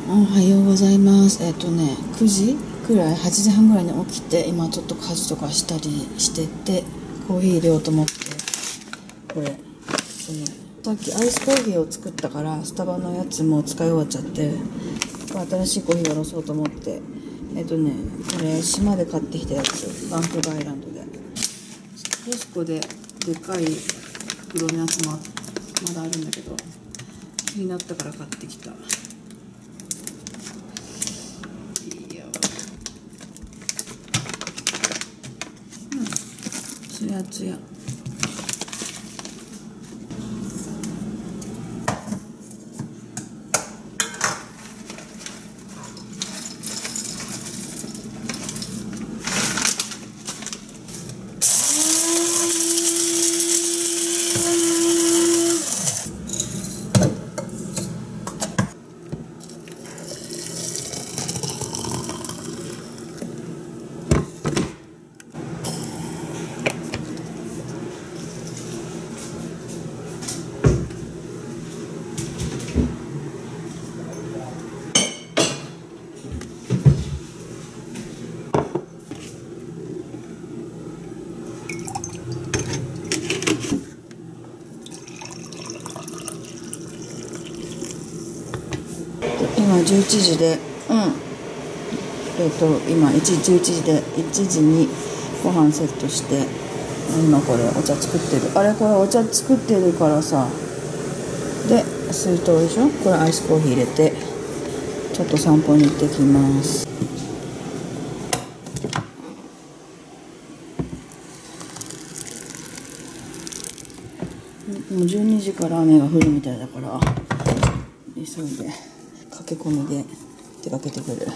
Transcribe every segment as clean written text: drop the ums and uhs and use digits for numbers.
おはようございます。9時くらい、8時半ぐらいに起きて、今ちょっと家事とかしたりしてて、コーヒー入れようと思って、これ、さっきアイスコーヒーを作ったから、スタバのやつも使い終わっちゃって、新しいコーヒーやろそうと思って、これ、島で買ってきたやつ、バンクーバーアイランドで。コスコででっかい袋のやつもまだあるんだけど、気になったから買ってきた。つやつや。今11時で、今11時で1時にご飯セットして、今これお茶作ってる。これお茶作ってるからさ。で、水筒でしょ。これアイスコーヒー入れて、ちょっと散歩に行ってきます。もう12時から雨が降るみたいだから、急いで駆け込みで出かけてくる。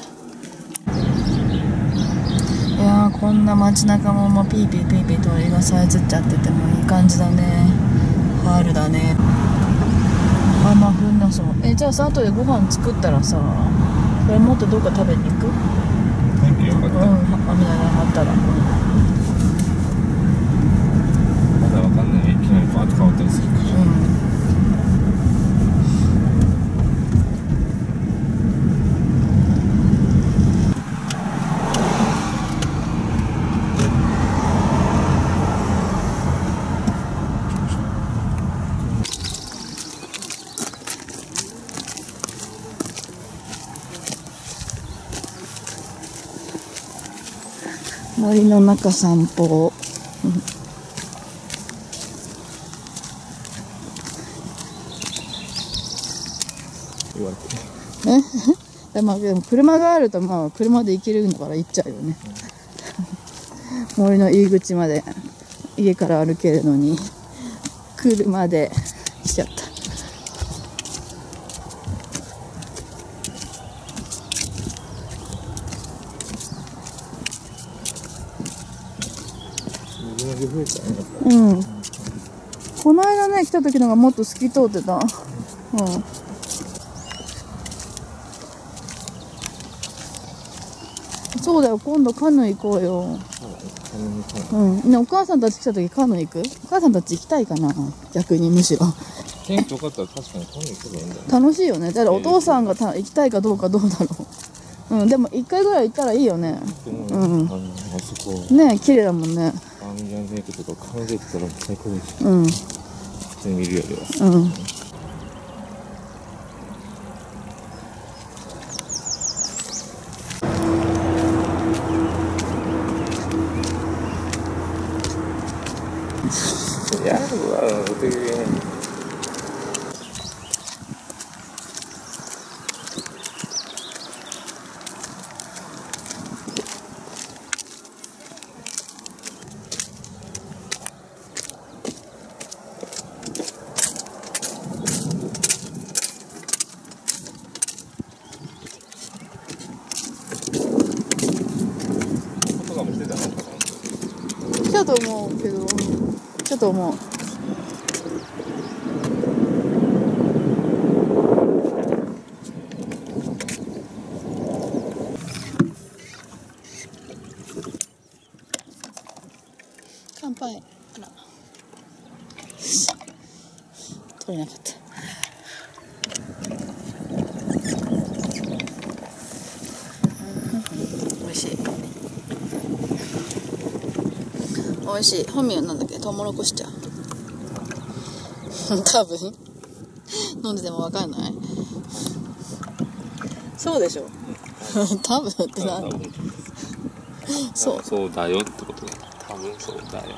いやー、こんな街中もピーピーピーピー鳥がさえずっちゃっててもいい感じだね。春だね。あ、まあ降んなそう。じゃあさ、後でご飯作ったらさ、これもっとどっか食べに行く？ 天気良かった。 雨が上がったら。 まだわかんない。いきなりパーッと変わったりするから。 森の中散歩。 言われて。 まあでも車があると、まあ車で行けるんだから行っちゃうよね。森の入り口まで家から歩けるのに車で来ちゃった。この間ね来た時のがもっと透き通ってた。そうだよ、今度カヌー行こうよ。ね、お母さんたち来た時カヌー行く？お母さんたち行きたいかな、逆にむしろ。 天気良かったら確かにカヌー行けばいいんだよ。 楽しいよね。だからお父さんが行きたいかどうかどうだろう。でも1回ぐらい行ったらいいよね。 あそこ。 ね、綺麗だもんね。 アンジャンレイクとかカヌーで行ったら最高です。普通に見るよりは。やるわ、お手入れ。 来たと思うけど、ちょっと思う。乾杯。あら。取れなかった。 美味しい。本名なんだっけ？トウモロコシ茶。多分飲んでても分かんない。そうでしょ。多分って何？ そうだよってことね。多分そうだよ。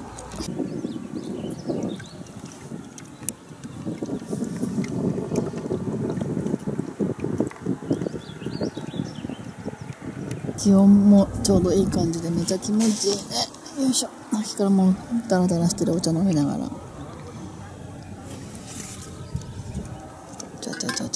気温もちょうどいい感じでめちゃ気持ちいいね。よいしょ。さっきからもうダラダラしてるお茶飲みながら。ちゃ。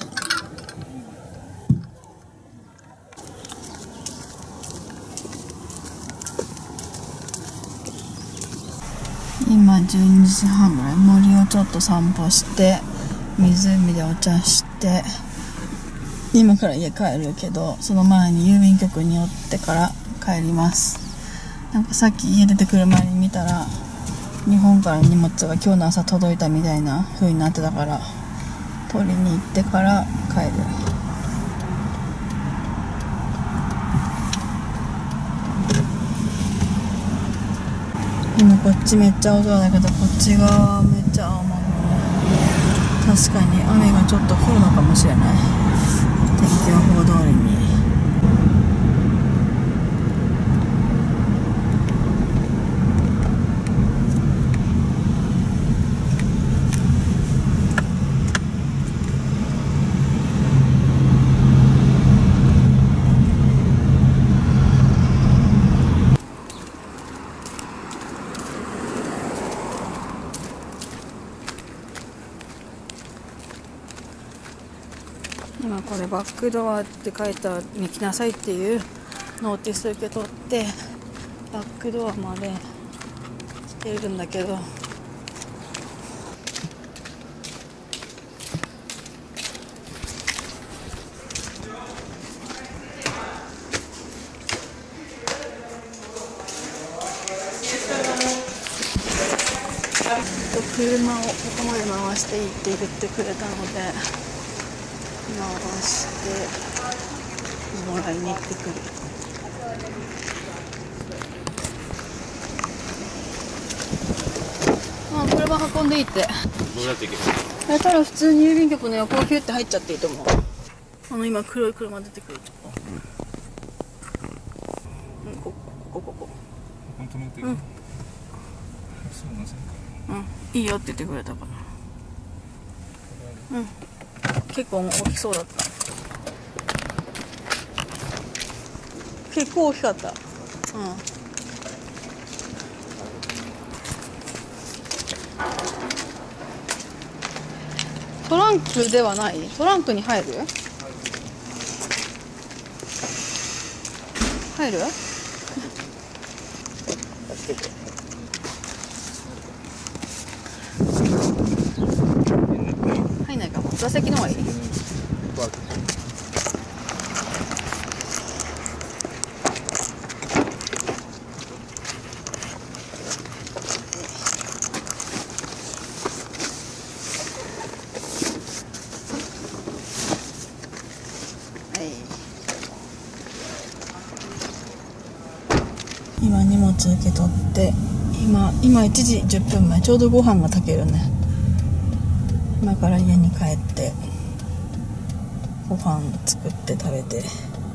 今12時半ぐらい。森をちょっと散歩して湖でお茶して今から家帰るけど、その前に郵便局に寄ってから帰ります。なんかさっき家出てくる前に見たら日本から荷物が今日の朝届いたみたいな風になってたから取りに行ってから帰る。今こっちめっちゃ青空だけど、こっちがめっちゃ雨雲。確かに雨がちょっと降るのかもしれない。天気予報通りに。今これバックドアって書いてあるに来なさいっていうノーティス受け取ってバックドアまで来てるんだけど、車をここまで回していいって言ってくれたので回してもらいに行ってくる。車運んでいいって。 どうやって行ける？ ただ普通に郵便局の横をヒュって入っちゃっていいと思う。今黒い車出てくるとこ。ここ。 本当に止めていい？ うん。 そうなんですね。 いいよって言ってくれたから。結構大きそうだった。結構大きかった。トランクではない？トランクに入る？入る？入んないかも。座席の方がいい？今荷物受け取って今1時10分前、ちょうどご飯が炊けるね。今から家に帰ってご飯作って食べて